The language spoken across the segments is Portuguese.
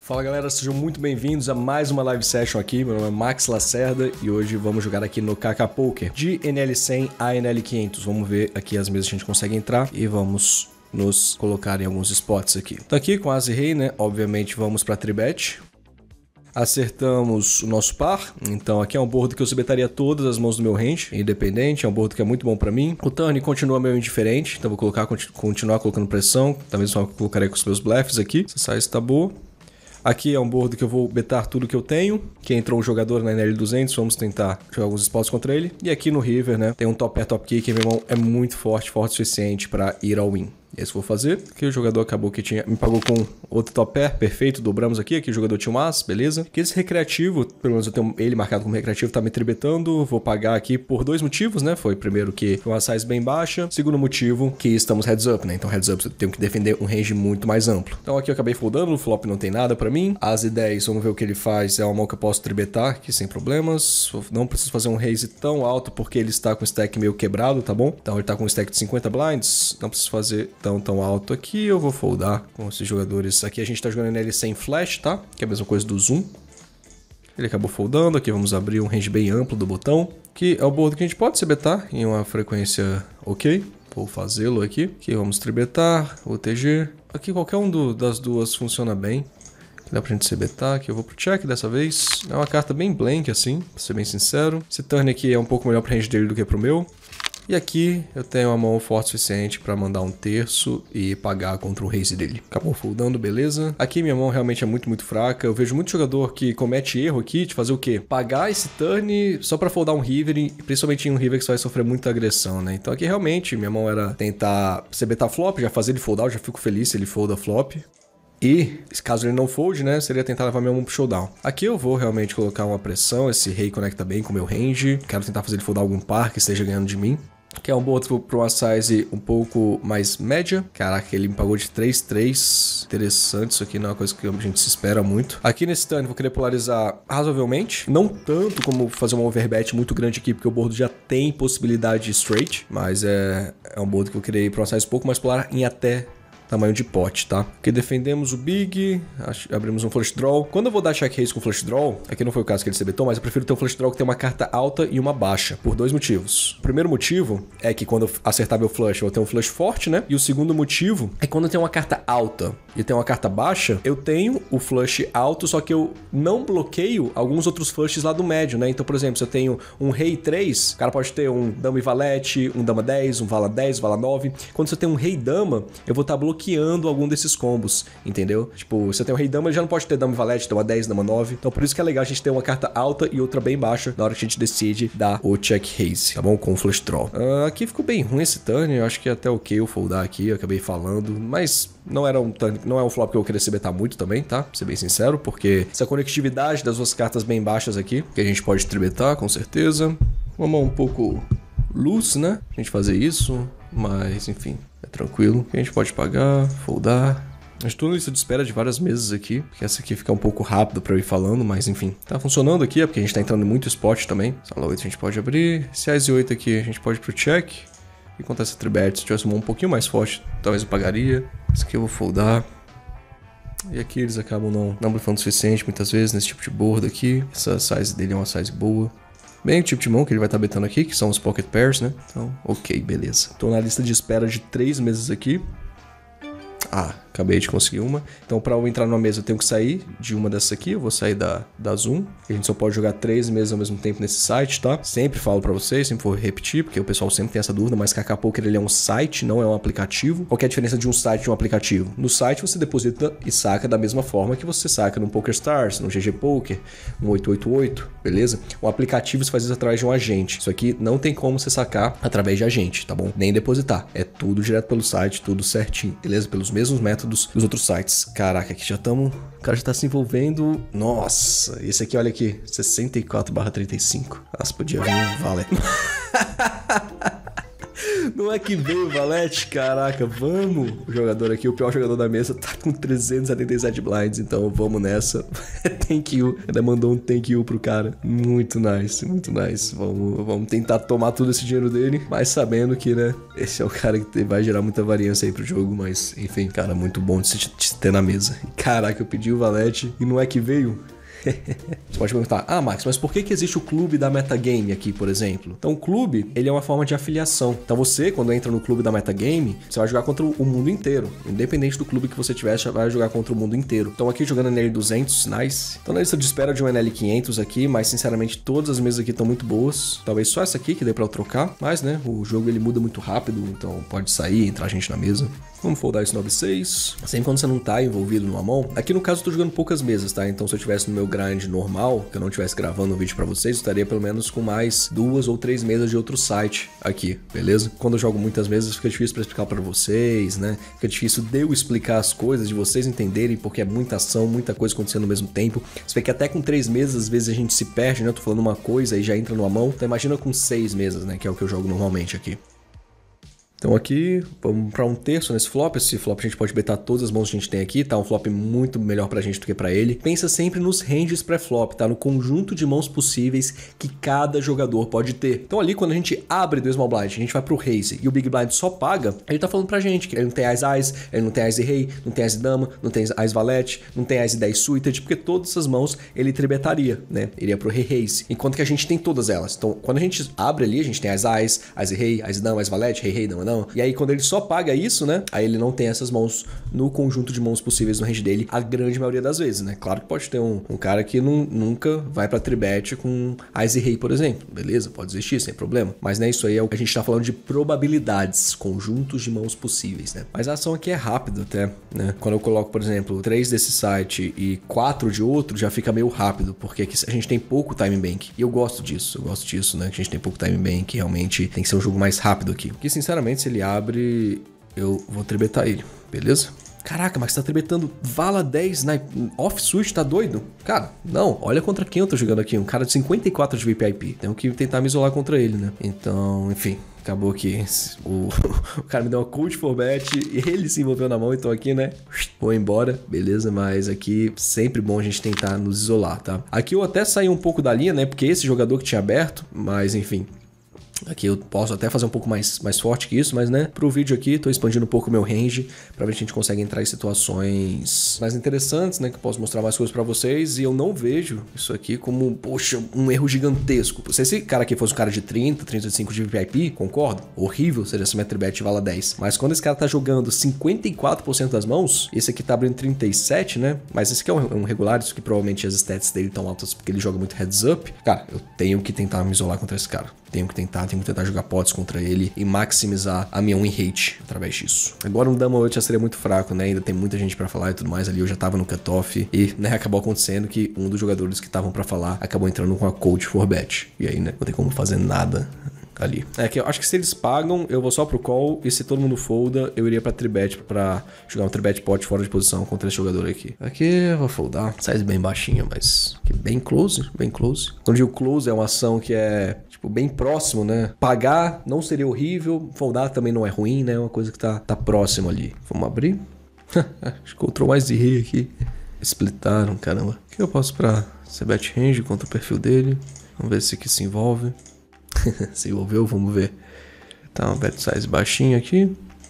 Fala galera, sejam muito bem-vindos a mais uma live session aqui. Meu nome é Max Lacerda e hoje vamos jogar aqui no KK Poker de NL100 a NL500. Vamos ver aqui as mesas que a gente consegue entrar e vamos nos colocar em alguns spots aqui. Então aqui com As e Rei, né? Obviamente vamos para Tribet. Acertamos o nosso par, então aqui é um board que eu subetaria todas as mãos do meu range, independente, é um board que é muito bom pra mim. O turn continua meio indiferente, então vou continuar colocando pressão, talvez só colocarei com os meus bluffs aqui. Essa size tá boa. Aqui é um board que eu vou betar tudo que eu tenho, que entrou um jogador na NL200, vamos tentar jogar alguns spots contra ele. E aqui no River, né, tem um top pair, top kick, meu irmão, é muito forte o suficiente pra ir ao win. E é isso que eu vou fazer. Aqui o jogador acabou que me pagou com outro top pair, perfeito, dobramos aqui. Aqui o jogador tinha um as, beleza. Aqui esse recreativo, pelo menos eu tenho ele marcado como recreativo, tá me tribetando. Vou pagar aqui por dois motivos, né? Foi primeiro que foi uma size bem baixa. Segundo motivo, que estamos heads up, né? Então heads up eu tenho que defender um range muito mais amplo. Então aqui eu acabei foldando, o flop não tem nada pra mim. As e 10, vamos ver o que ele faz. É uma mão que eu posso tribetar aqui sem problemas. Não preciso fazer um raise tão alto porque ele está com o stack meio quebrado, tá bom? Então ele tá com um stack de 50 blinds. Não preciso fazer tão alto aqui. Eu vou foldar com esses jogadores. Aqui a gente tá jogando nele sem flash, tá? Que é a mesma coisa do Zoom. Ele acabou foldando. Aqui vamos abrir um range bem amplo do botão. Que é o board que a gente pode tribetar em uma frequência ok. Vou fazê-lo aqui. Aqui vamos tribetar, OTG. Aqui qualquer das duas funciona bem. Aqui dá pra gente tribetar. Aqui eu vou pro check dessa vez. É uma carta bem blank assim, pra ser bem sincero. Esse turn aqui é um pouco melhor pro range dele do que pro meu. E aqui eu tenho uma mão forte o suficiente para mandar um terço e pagar contra o raise dele. Acabou foldando, beleza. Aqui minha mão realmente é muito fraca. Eu vejo muito jogador que comete erro aqui de fazer o quê? Pagar esse turn só para foldar um river, e principalmente em um river que você vai sofrer muita agressão, né? Então aqui realmente minha mão era tentar betar flop, já fazer ele foldar, eu já fico feliz se ele folda flop. E, caso ele não fold, né, seria tentar levar minha mão pro showdown. Aqui eu vou realmente colocar uma pressão, esse rei conecta bem com o meu range. Quero tentar fazer ele foldar algum par que esteja ganhando de mim. Que é um board para uma size um pouco mais média. Caraca, ele me pagou de 3-3. Interessante, isso aqui não é uma coisa que a gente se espera muito. Aqui nesse turn vou querer polarizar razoavelmente. Não tanto como fazer uma overbet muito grande aqui, porque o board já tem possibilidade de straight. Mas é um board que eu queria ir para uma size um pouco mais polar em até tamanho de pote, tá? Aqui defendemos o big, abrimos um flush draw. Quando eu vou dar check raise com flush draw, aqui não foi o caso que ele betou, mas eu prefiro ter um flush draw que tem uma carta alta e uma baixa, por dois motivos. O primeiro motivo é que quando eu acertar meu flush, eu vou ter um flush forte, né? E o segundo motivo é que quando eu tenho uma carta alta e tem uma carta baixa, eu tenho o flush alto, só que eu não bloqueio alguns outros flushes lá do médio, né? Então, por exemplo, se eu tenho um rei 3, o cara pode ter um dama e valete, um dama 10, um vala 10, vala 9. Quando você tem um rei dama, eu vou estar bloqueando algum desses combos, entendeu? Tipo, se eu tenho um rei dama, ele já não pode ter dama e valete, dama 10, dama 9. Então por isso que é legal a gente ter uma carta alta e outra bem baixa na hora que a gente decide dar o check raise, tá bom? Com o flush draw. Aqui ficou bem ruim esse turn, eu acho que é até ok eu foldar aqui, eu acabei falando, mas não era um turn, não é um flop que eu queria se betar muito também, tá? Pra ser bem sincero, porque essa conectividade das duas cartas bem baixas aqui, que a gente pode tribetar, com certeza. Uma mão um pouco loose, né? A gente fazer isso, mas enfim, é tranquilo. A gente pode pagar, foldar. Eu estou na lista de espera de várias mesas aqui, porque essa aqui fica um pouco rápido pra eu ir falando, mas enfim. Tá funcionando aqui, é porque a gente tá entrando em muito spot também. Sala 8 a gente pode abrir. Esse As e 8 aqui a gente pode ir pro check. E contra essa tribet, se tivesse uma mão um pouquinho mais forte, talvez eu pagaria. Esse aqui eu vou foldar. E aqui eles acabam não blefando o suficiente muitas vezes nesse tipo de board aqui. Essa size dele é uma size boa. Bem o tipo de mão que ele vai estar betando aqui, que são os pocket pairs, né? Então, ok, beleza. Tô na lista de espera de 3 meses aqui. Acabei de conseguir uma. Então, para eu entrar numa mesa, eu tenho que sair de uma dessas aqui. Eu vou sair da Zoom. A gente só pode jogar 3 mesas ao mesmo tempo nesse site, tá? Sempre falo para vocês, sempre vou repetir, porque o pessoal sempre tem essa dúvida, mas KK Poker ele é um site, não é um aplicativo. Qual que é a diferença de um site e de um aplicativo? No site, você deposita e saca da mesma forma que você saca no PokerStars, no GG Poker, no 888, beleza? O aplicativo você faz isso através de um agente. Isso aqui não tem como você sacar através de agente, tá bom? Nem depositar. É tudo direto pelo site, tudo certinho, beleza? Pelos mesmos métodos dos outros sites. Caraca, aqui já estamos... O cara já tá se envolvendo... Nossa, esse aqui, olha aqui, 64/35. Nossa, podia vir um vale. Não é que veio o Valete? Caraca, vamos. O jogador aqui, o pior jogador da mesa, tá com 377 blinds, então vamos nessa. Thank you. Ainda mandou um thank you pro cara. Muito nice, muito nice. Vamos tentar tomar todo esse dinheiro dele, mas sabendo que, né, esse é o cara que vai gerar muita variância aí pro jogo, mas, enfim, cara, muito bom de se ter na mesa. Caraca, eu pedi o Valete e não é que veio? Você pode perguntar, Max, mas por que existe o clube da Metagame aqui, por exemplo? Então, o clube, ele é uma forma de afiliação. Então, você, quando entra no clube da Metagame, você vai jogar contra o mundo inteiro. Independente do clube que você tiver, você vai jogar contra o mundo inteiro. Então, aqui jogando NL200, nice. Então, na lista de espera de um NL500 aqui, mas, sinceramente, todas as mesas aqui estão muito boas. Talvez só essa aqui que dê pra eu trocar, mas, né, o jogo, ele muda muito rápido, então pode sair, entrar gente na mesa. Vamos foldar esse 9-6. Sempre quando você não tá envolvido numa mão. Aqui no caso eu tô jogando poucas mesas, tá? Então se eu tivesse no meu grind normal, que eu não estivesse gravando um vídeo pra vocês, eu estaria pelo menos com mais 2 ou 3 mesas de outro site aqui, beleza? Quando eu jogo muitas mesas fica difícil pra explicar pra vocês, né? Fica difícil de eu explicar as coisas, de vocês entenderem, porque é muita ação, muita coisa acontecendo ao mesmo tempo. Você vê que até com 3 mesas, às vezes a gente se perde, né? Eu tô falando uma coisa e já entra numa mão. Então imagina com 6 mesas, né? Que é o que eu jogo normalmente aqui. Então aqui, vamos para um terço nesse flop. Esse flop a gente pode betar todas as mãos que a gente tem aqui, tá? Um flop muito melhor pra gente do que pra ele. Pensa sempre nos ranges pré-flop, tá? No conjunto de mãos possíveis que cada jogador pode ter. Então ali, quando a gente abre do Small Blind, a gente vai pro Raise e o Big Blind só paga, ele tá falando pra gente que ele não tem As, ele não tem As e Rei, não tem As e Dama, não tem As Valete, não tem As e 10 Suited, porque todas essas mãos ele tribetaria, né? Iria pro Re-Raise, enquanto que a gente tem todas elas. Então, quando a gente abre ali, a gente tem As, As e Rei, As e Dama, As Valete, Rei, Dama, não. E aí, quando ele só paga isso, né? Aí ele não tem essas mãos no conjunto de mãos possíveis no range dele, a grande maioria das vezes, né? Claro que pode ter um cara que nunca vai pra tribet com As e Rei, por exemplo. Beleza, pode existir, sem problema. Mas, né, isso aí é o que a gente tá falando de probabilidades, conjuntos de mãos possíveis, né? Mas a ação aqui é rápida até, né? Quando eu coloco, por exemplo, 3 desse site e 4 de outro, já fica meio rápido, porque aqui a gente tem pouco time bank. E eu gosto disso, né? Que a gente tem pouco time bank, realmente tem que ser um jogo mais rápido aqui. Porque, sinceramente, se ele abre, eu vou tribetar ele, beleza? Caraca, mas tá tribetando Vala 10 na off-switch, tá doido? Cara, não, olha contra quem eu tô jogando aqui, um cara de 54 de VPIP. Tenho que tentar me isolar contra ele, né? Então, enfim, acabou que o cara me deu uma coach for bet e ele se envolveu na mão, então aqui, né, vou embora, beleza? Mas aqui sempre bom a gente tentar nos isolar, tá? Aqui eu até saí um pouco da linha, né, porque esse jogador que tinha aberto, mas enfim... Aqui eu posso até fazer um pouco mais forte que isso, mas né, pro vídeo aqui tô expandindo um pouco o meu range pra ver se a gente consegue entrar em situações mais interessantes, né, que eu posso mostrar mais coisas pra vocês, e eu não vejo isso aqui como, poxa, um erro gigantesco. Se esse cara aqui fosse um cara de 30, 35 de VIP, concordo? Horrível seria essa Metribet Vala 10. Mas quando esse cara tá jogando 54% das mãos, esse aqui tá abrindo 37, né, mas esse aqui é um regular, isso que provavelmente as stats dele estão altas porque ele joga muito heads up. Cara, eu tenho que tentar me isolar contra esse cara. Tenho que tentar jogar pots contra ele e maximizar a minha win rate através disso. Agora um Dama 8 já seria muito fraco, né? Ainda tem muita gente pra falar e tudo mais ali. Eu já tava no cutoff e, né, acabou acontecendo que um dos jogadores que estavam pra falar acabou entrando com a coach for bet. E aí, né, não tem como fazer nada ali. É que eu acho que se eles pagam, eu vou só pro call, e se todo mundo folda, eu iria pra tribet pra jogar um tribet pot fora de posição contra esse jogador aqui. Aqui eu vou foldar. Size bem baixinha, mas bem close, bem close. Quando eu digo close, é uma ação que é tipo bem próximo, né? Pagar não seria horrível, foldar também não é ruim, né? É uma coisa que tá próximo ali. Vamos abrir? Acho que control mais de rei aqui. Splitaram, caramba. O que eu posso pra bet range contra o perfil dele? Vamos ver se aqui se envolve. Se envolveu, vamos ver. Tá, uma bet size baixinha aqui.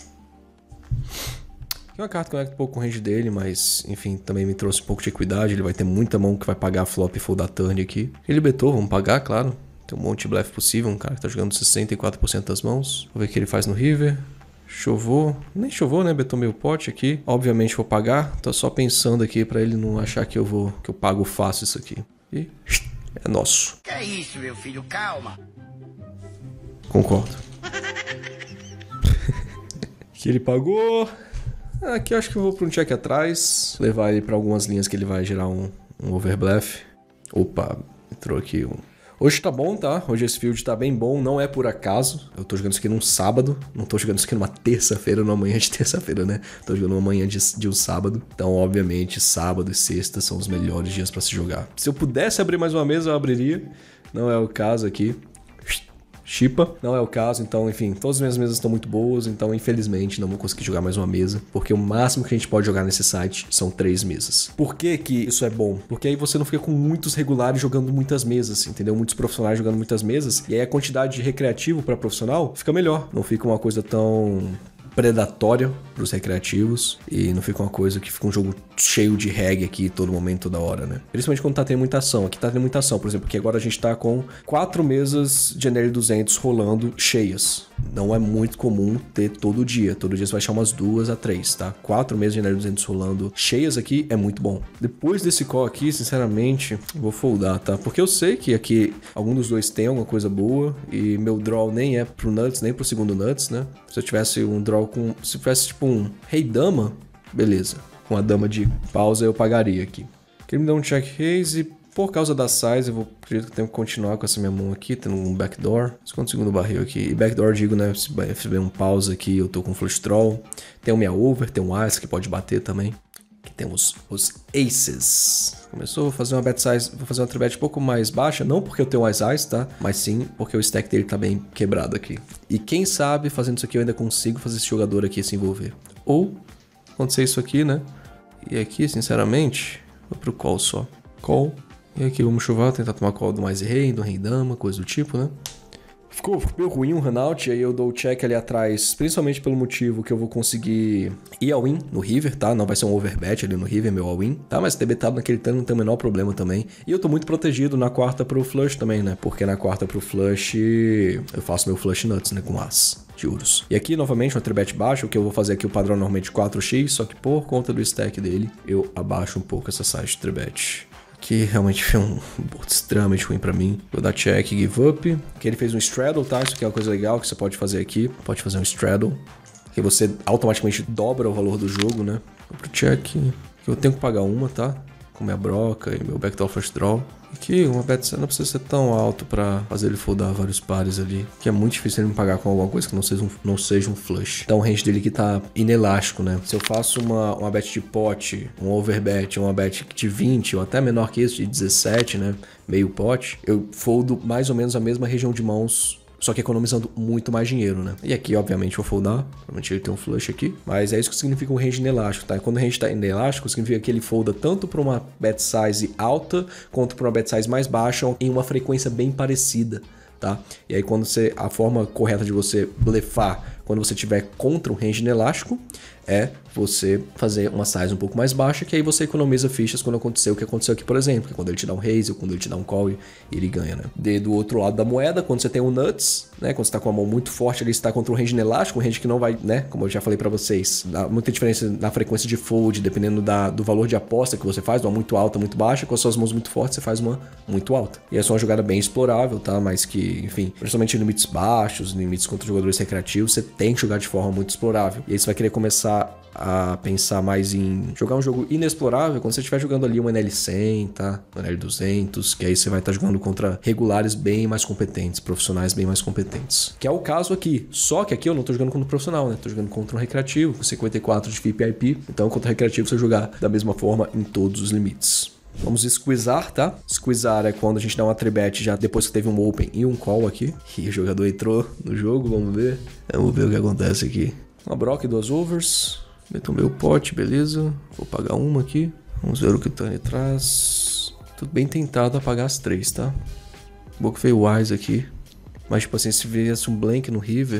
Aqui uma carta que conecta um pouco com o range dele, mas enfim, também me trouxe um pouco de equidade. Ele vai ter muita mão que vai pagar a flop e foldar turn aqui. Ele betou, vamos pagar, claro. Tem um monte de blefe possível, um cara que tá jogando 64% das mãos. Vou ver o que ele faz no river. Chovou, nem chovou, né? Betou meu pote aqui. Obviamente vou pagar. Tô só pensando aqui pra ele não achar que eu pago fácil isso aqui. E é nosso. Que é isso, meu filho? Calma. Concordo. Que ele pagou. Aqui eu acho que eu vou para um check atrás. Levar ele para algumas linhas que ele vai gerar um overbluff. Opa, entrou aqui um... Hoje tá bom, tá? Hoje esse field tá bem bom, não é por acaso. Eu tô jogando isso aqui num sábado, não tô jogando isso aqui numa terça-feira, numa manhã de terça-feira, né? Tô jogando uma manhã de um sábado. Então, obviamente, sábado e sexta são os melhores dias pra se jogar. Se eu pudesse abrir mais uma mesa, eu abriria. Não é o caso aqui. chipa. Não é o caso, então, enfim, todas as minhas mesas estão muito boas, então, infelizmente, não vou conseguir jogar mais uma mesa, porque o máximo que a gente pode jogar nesse site são 3 mesas. Por que que isso é bom? Porque aí você não fica com muitos regulares jogando muitas mesas, entendeu? Muitos profissionais jogando muitas mesas, e aí a quantidade de recreativo para profissional fica melhor. Não fica uma coisa tão predatória pros recreativos e não fica uma coisa que fica um jogo cheio de reggae aqui todo momento, toda hora, né? Principalmente quando tá tendo muita ação. Aqui tá tendo muita ação, por exemplo, que agora a gente tá com 4 mesas de NL200 rolando cheias. Não é muito comum ter todo dia. Todo dia você vai achar umas 2 a 3, tá? 4 mesas de NL200 rolando cheias aqui é muito bom. Depois desse call aqui, sinceramente, vou foldar, tá? Porque eu sei que aqui algum dos dois tem alguma coisa boa e meu draw nem é pro Nuts, nem pro segundo Nuts, né? Se eu tivesse um draw se tivesse tipo um rei dama, beleza. Com a dama de pausa eu pagaria aqui. Ele me dá um check raise e por causa da size eu acredito que eu tenho que continuar com essa minha mão aqui, tendo um backdoor. Segundo segundo barril aqui. E backdoor digo, né, se tiver um pausa aqui eu tô com flush draw. Tem um minha over, tem um ice que pode bater também. Aqui temos os aces. Começou, vou fazer uma bet size, vou fazer uma tribet um pouco mais baixa, não porque eu tenho mais ice, tá? Mas sim porque o stack dele tá bem quebrado aqui. E quem sabe, fazendo isso aqui eu ainda consigo fazer esse jogador aqui se envolver. Ou acontecer isso aqui, né? E aqui, sinceramente, vou pro call só. Call. E aqui vamos chuvar, tentar tomar call do mais rei, do rei dama, coisa do tipo, né? Ficou meio ruim o runout, aí eu dou o check ali atrás, principalmente pelo motivo que eu vou conseguir ir all-in no river, tá? Não vai ser um overbet ali no river, meu all-in, tá? Mas ter betado naquele turno não tem o menor problema também. E eu tô muito protegido na quarta pro flush também, né? Porque na quarta pro flush eu faço meu flush nuts, né? Com as de ouros. E aqui, novamente, uma tribet baixa, o que eu vou fazer aqui, o padrão normalmente 4x, só que por conta do stack dele, eu abaixo um pouco essa size de tribet. Que realmente foi um board extremamente ruim pra mim. Vou dar check, give up. Que ele fez um straddle, tá? Isso aqui é uma coisa legal que você pode fazer aqui. Pode fazer um straddle. Que você automaticamente dobra o valor do jogo, né? Vou pro check. Que eu tenho que pagar uma, tá? Com minha broca e meu backdoor flush draw. Aqui, uma bet não precisa ser tão alto pra fazer ele foldar vários pares ali. Que é muito difícil ele me pagar com alguma coisa que não seja um flush. Então o range dele aqui tá inelástico, né? Se eu faço uma bet de pot, um overbet, uma bet de 20 ou até menor que isso, de 17, né? Meio pot, eu foldo mais ou menos a mesma região de mãos, só que economizando muito mais dinheiro, né? E aqui, obviamente, eu vou foldar. Provavelmente ele tem um flush aqui. Mas é isso que significa um range inelástico, tá? E quando o range tá inelástico, significa que ele folda tanto para uma bet size alta, quanto para uma bet size mais baixa, em uma frequência bem parecida, tá? E aí, a forma correta de você blefar quando você tiver contra um range inelástico é você fazer uma size um pouco mais baixa, que aí você economiza fichas quando acontecer o que aconteceu aqui, por exemplo, que quando ele te dá um raise ou quando ele te dá um call, ele ganha, né? Do outro lado da moeda, quando você tem um nuts, né? Quando você tá com a mão muito forte, ele está contra um range inelástico, um range que não vai, né? Como eu já falei pra vocês, dá muita diferença na frequência de fold, dependendo do valor de aposta que você faz, uma muito alta, muito baixa, com as suas mãos muito fortes, você faz uma muito alta. E essa é uma jogada bem explorável, tá? Mas que, enfim, principalmente em limites baixos, limites contra jogadores recreativos, você tem que jogar de forma muito explorável. E aí você vai querer começar a pensar mais em jogar um jogo inexplorável quando você estiver jogando ali um NL100, tá? Um NL200, que aí você vai estar jogando contra regulares bem mais competentes, profissionais bem mais competentes. Que é o caso aqui. Só que aqui eu não tô jogando contra um profissional, né? Tô jogando contra um recreativo, com 54 de FIP e IP. Então, contra recreativo, você jogar da mesma forma em todos os limites. Vamos squeezar, tá? Squeezar é quando a gente dá uma tribet já depois que teve um open e um call aqui. E o jogador entrou no jogo, vamos ver. Vamos ver o que acontece aqui. Uma broca e 2 overs. Meto o meu pote, beleza. Vou pagar uma aqui. Vamos ver o que o Tony traz. Tudo bem tentado a pagar as 3, tá? Bom que veio wise aqui. Mas tipo assim, se viesse um blank no river,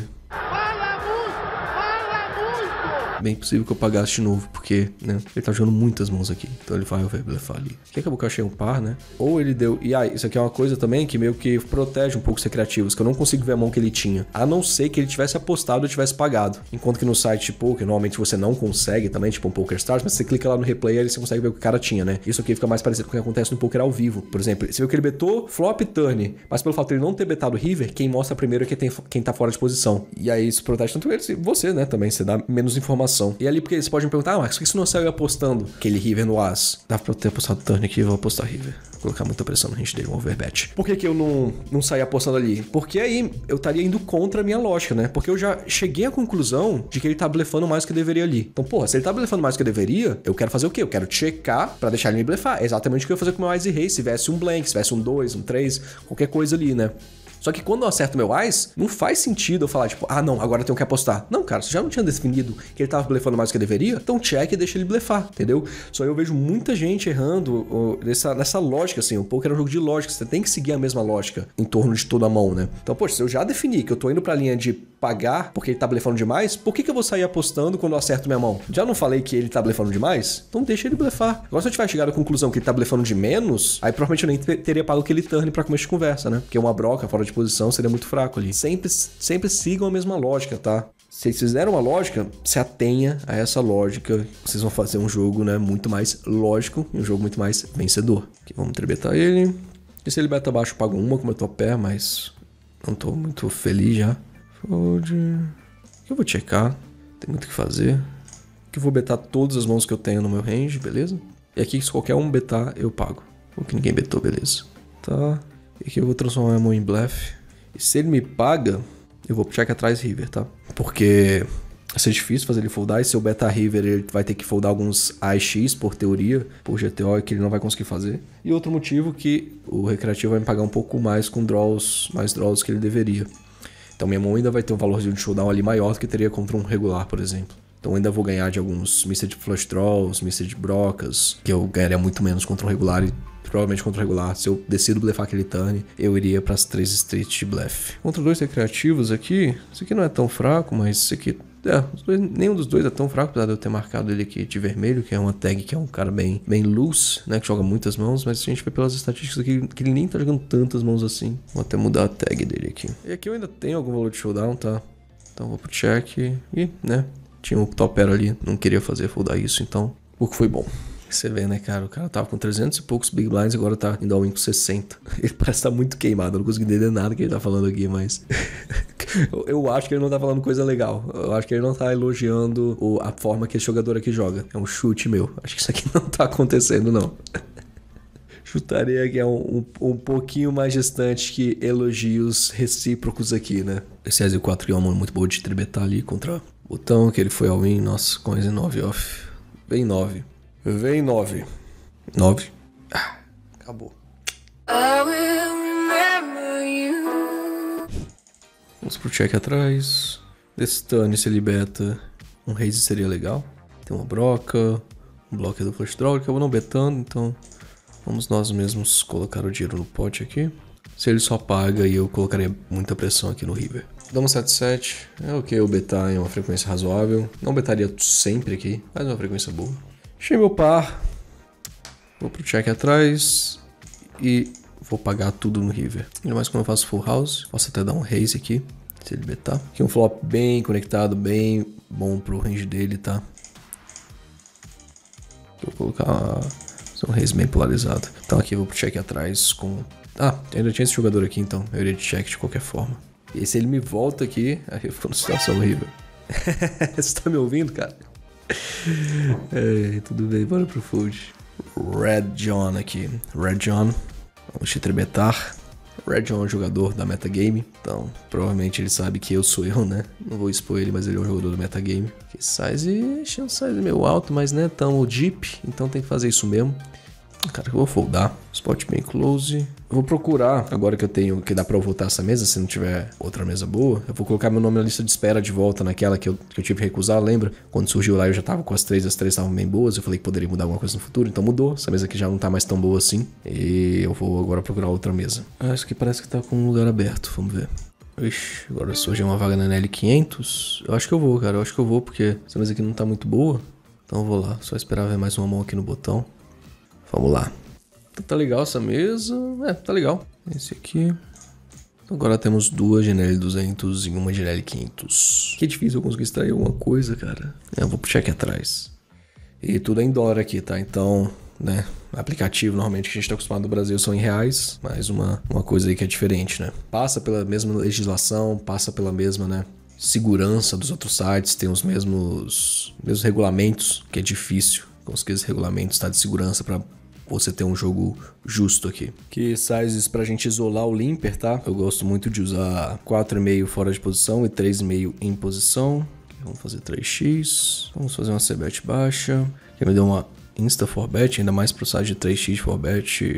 bem possível que eu pagasse de novo, porque, né, ele tá jogando muitas mãos aqui. Então ele vai blefar ali. Aqui acabou que eu achei um par, né? Ou ele deu... E aí, isso aqui é uma coisa também que meio que protege um pouco os recreativos, que eu não consigo ver a mão que ele tinha. A não ser que ele tivesse apostado ou tivesse pagado. Enquanto que no site de poker, normalmente você não consegue também, tipo um PokerStars, mas você clica lá no replay e você consegue ver o que o cara tinha, né? Isso aqui fica mais parecido com o que acontece no poker ao vivo. Por exemplo, você viu que ele betou flop turn, mas pelo fato de ele não ter betado river, quem mostra primeiro é quem tá fora de posição. E aí isso protege tanto ele, você, né, também. Você dá menos informação. E ali, porque você pode me perguntar, Marcos, por que você não saiu apostando aquele river no as? Dá pra eu ter apostado turn aqui, eu vou apostar river. Vou colocar muita pressão no range dele, um overbet. Por que eu não saí apostando ali? Porque aí eu estaria indo contra a minha lógica, né? Porque eu já cheguei à conclusão de que ele tá blefando mais do que deveria ali. Então, porra, se ele tá blefando mais do que deveria, eu quero fazer o quê? Eu quero checar pra deixar ele me blefar. É exatamente o que eu ia fazer com o meu Ice Race. Se tivesse um blank, se tivesse um 2, um 3, qualquer coisa ali, né? Só que quando eu acerto meu AIS, não faz sentido eu falar, tipo, ah, não, agora eu tenho que apostar. Não, cara, você já não tinha definido que ele tava blefando mais do que deveria? Então check e deixa ele blefar, entendeu? Só eu vejo muita gente errando nessa lógica, assim. O poker é um jogo de lógica, você tem que seguir a mesma lógica em torno de toda a mão, né? Então, poxa, se eu já defini que eu tô indo pra linha de pagar porque ele tá blefando demais, por que eu vou sair apostando quando eu acerto minha mão? Já não falei que ele tá blefando demais? Então deixa ele blefar. Agora, se eu tiver chegado à conclusão que ele tá blefando de menos, aí provavelmente eu nem teria pago aquele turn pra começar de conversa, né? Porque uma broca fora de posição seria muito fraco ali. Sempre sigam a mesma lógica, tá? Se vocês fizeram uma lógica, se atenha a essa lógica. Vocês vão fazer um jogo, né, muito mais lógico e um jogo muito mais vencedor. Aqui, vamos tribetar ele. E se ele beta baixo, eu pago uma como eu tô a pé, mas não tô muito feliz já. Fold. Eu vou checar. Tem muito o que fazer. Aqui eu vou betar todas as mãos que eu tenho no meu range, beleza? E aqui, se qualquer um betar, eu pago. Ou que ninguém betou, beleza. Tá. E aqui eu vou transformar minha mão em blefe. E se ele me paga, eu vou check atrás river, tá? Porque vai ser difícil fazer ele foldar. E se eu beta river, ele vai ter que foldar alguns AX por teoria, por GTO, que ele não vai conseguir fazer. E outro motivo que o recreativo vai me pagar um pouco mais com draws, mais draws que ele deveria. Então minha mão ainda vai ter um valorzinho de showdown ali maior do que teria contra um regular, por exemplo. Então ainda vou ganhar de alguns Mr. de Flush Draws, Mr. de Brocas, que eu ganharia muito menos contra um regular e provavelmente contra o regular. Se eu decido blefar aquele turn, eu iria para as 3 streets de blefe. Contra dois recreativos aqui, esse aqui não é tão fraco, mas esse aqui... nenhum dos dois é tão fraco, apesar de eu ter marcado ele aqui de vermelho, que é uma tag que é um cara bem loose, né, que joga muitas mãos, mas se a gente vê pelas estatísticas aqui, que ele nem tá jogando tantas mãos assim. Vou até mudar a tag dele aqui. E aqui eu ainda tenho algum valor de showdown, tá? Então vou pro check e, né, tinha um top pair ali, não queria fazer foldar isso, então o que foi bom. Você vê, né, cara? O cara tava com 300 e poucos big blinds, agora tá indo all in com 60. Ele parece estar muito queimado, eu não consigo entender nada que ele tá falando aqui, mas... eu acho que ele não tá falando coisa legal. Eu acho que ele não tá elogiando a forma que esse jogador aqui joga. É um chute meu. Acho que isso aqui não tá acontecendo, não. Chutaria que é um pouquinho mais distante que elogios recíprocos aqui, né? Esse SL4 é uma mão muito boa de tribetar ali contra o botão, que ele foi all in. Nossa, coins em 9 off. Vem 9. Vem 9. 9. Ah, acabou. Vamos pro check atrás. Desse turn, se ele beta, um raise seria legal. Tem uma broca, um bloco do flush draw, que eu vou não betando, então vamos nós mesmos colocar o dinheiro no pote aqui. Se ele só paga, eu colocaria muita pressão aqui no river. Damos 7-7. É ok eu betar em uma frequência razoável. Não betaria sempre aqui, mas uma frequência boa. Achei meu par. Vou pro check atrás e vou pagar tudo no river. Ainda mais quando eu faço full house. Posso até dar um raise aqui, se ele betar. Aqui um flop bem conectado, bem bom pro range dele, tá? Vou colocar um raise bem polarizado. Então aqui eu vou pro check atrás com... Ah, ainda tinha esse jogador aqui, então eu iria de check de qualquer forma. E se ele me volta aqui, aí eu fico numa situação horrível. Você tá me ouvindo, cara? Tudo bem, bora pro fold. Red John aqui. Red John, vamos te tribetar. Red John é um jogador da metagame, então provavelmente ele sabe que eu sou eu, né? Não vou expor ele, mas ele é um jogador do metagame. Que size, achei um size meio alto, mas né, tão deep, então tem que fazer isso mesmo. Cara, eu vou foldar. Spot bem close. Eu vou procurar, agora que eu tenho, que dá pra eu voltar essa mesa, se não tiver outra mesa boa, eu vou colocar meu nome na lista de espera de volta naquela que eu tive que recusar, lembra? Quando surgiu lá eu já tava com as três estavam bem boas, eu falei que poderia mudar alguma coisa no futuro, então mudou. Essa mesa aqui já não tá mais tão boa assim. E eu vou agora procurar outra mesa. Acho que parece que tá com um lugar aberto, vamos ver. Ixi, agora surgiu uma vaga na NL500. Eu acho que eu vou, cara, eu acho que eu vou, porque essa mesa aqui não tá muito boa. Então eu vou lá, só esperar ver mais uma mão aqui no botão. Vamos lá. Tá legal essa mesa. Tá legal. Esse aqui. Agora temos duas de NL200 e uma de NL500. Que difícil eu conseguir extrair alguma coisa, cara. Eu vou pro check atrás. E tudo é em dólar aqui, tá? Então, né? Aplicativo, normalmente, que a gente tá acostumado no Brasil são em reais. Mas uma coisa aí que é diferente, né? Passa pela mesma legislação, passa pela mesma, né? Segurança dos outros sites, tem os mesmos regulamentos, que é difícil conseguir esses regulamentos, tá? De segurança pra você ter um jogo justo aqui. Que sizes pra gente isolar o limper, tá? Eu gosto muito de usar 4,5 fora de posição e 3,5 em posição. Vamos fazer 3x. Vamos fazer uma c-bet baixa. Que me deu uma insta 4bet, ainda mais pro site de 3x 4bet.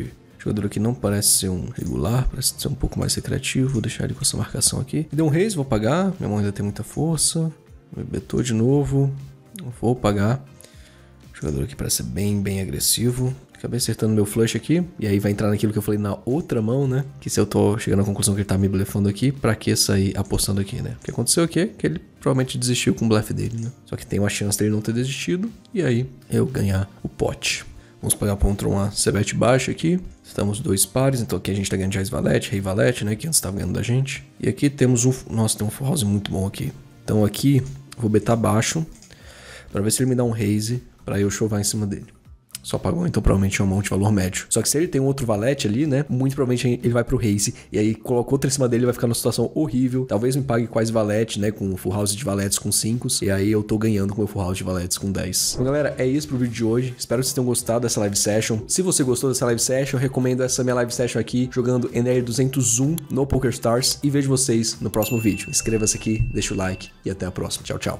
O jogador aqui não parece ser um regular, parece ser um pouco mais recreativo. Vou deixar ele com essa marcação aqui. Me deu um raise, vou pagar. Minha mão ainda tem muita força. Me betou de novo. Vou pagar. O jogador aqui parece ser bem agressivo. Acabei acertando meu flush aqui. E aí vai entrar naquilo que eu falei na outra mão, né? Que se eu tô chegando à conclusão que ele tá me blefando aqui, pra que sair apostando aqui, né? O que aconteceu aqui é que ele provavelmente desistiu com o blefe dele, né? Só que tem uma chance dele não ter desistido. E aí eu ganhar o pote. Vamos pagar contra uma C-bet baixa aqui. Estamos 2 pares, então aqui a gente tá ganhando Jazz Valete, Rei Valete, né? Que antes tava ganhando da gente. E aqui temos um... Nossa, tem um full house muito bom aqui. Então aqui vou betar baixo pra ver se ele me dá um raise pra eu chovar em cima dele. Só pagou, então provavelmente é uma mão de valor médio. Só que se ele tem um outro valete ali, né? Muito provavelmente ele vai pro raise. E aí colocou outro em cima dele, vai ficar numa situação horrível. Talvez me pague quase valete, né? Com full house de valetes com 5. E aí eu tô ganhando com meu full house de valetes com 10. Então galera, é isso pro vídeo de hoje. Espero que vocês tenham gostado dessa live session. Se você gostou dessa live session, eu recomendo essa minha live session aqui, jogando NL201 no PokerStars. E vejo vocês no próximo vídeo. Inscreva-se aqui, deixa o like e até a próxima. Tchau, tchau.